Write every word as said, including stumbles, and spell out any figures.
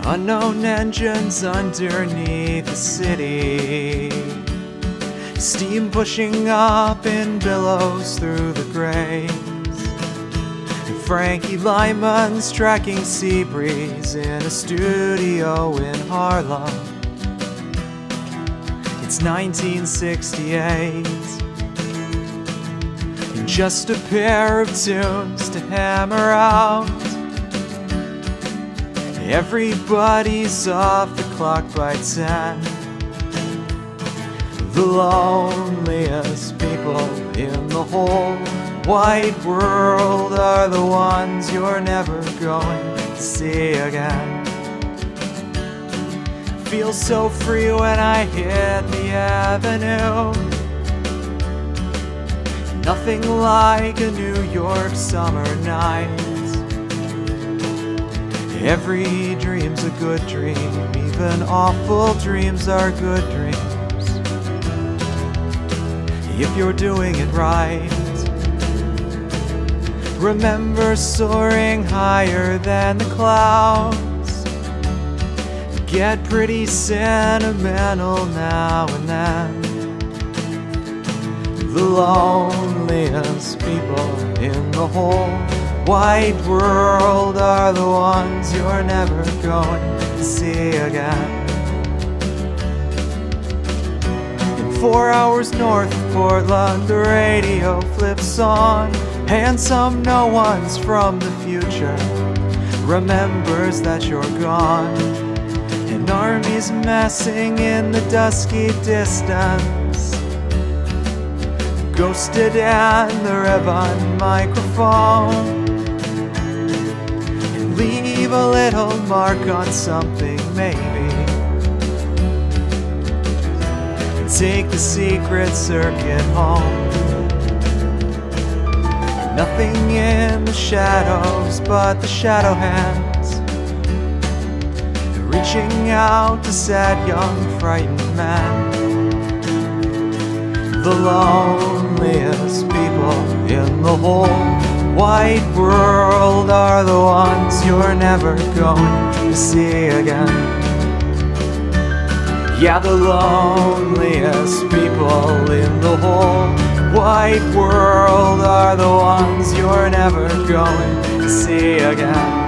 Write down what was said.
Unknown engines underneath the city, steam pushing up in billows through the graves, and Frankie Lyman's tracking sea breeze in a studio in Harlem. It's nineteen sixty-eight, and just a pair of tunes to hammer out. Everybody's off the clock by ten. The loneliest people in the whole wide world are the ones you're never going to see again. Feel so free when I hit the avenue. Nothing like a New York summer night. Every dream's a good dream, even awful dreams are good dreams, if you're doing it right. Remember soaring higher than the clouds. Get pretty sentimental now and then. The loneliest people in the whole wide world are the ones you're never going to see again. In four hours north of Portland, the radio flips on, and some no ones from the future remembers that you're gone. An army's messing in the dusky distance, ghosted and the Revan microphone. Leave a little mark on something, maybe. Take the secret circuit home. Nothing in the shadows but the shadow hands, reaching out to sad young frightened men. The loneliest people in the whole wide world are the ones you're never going to see again. Yeah, the loneliest people in the whole wide world are the ones you're never going to see again.